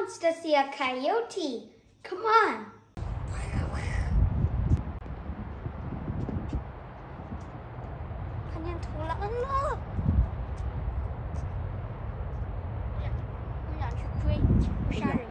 wants to see a coyote. Come on. 看见土狼了。我想去追，不杀人。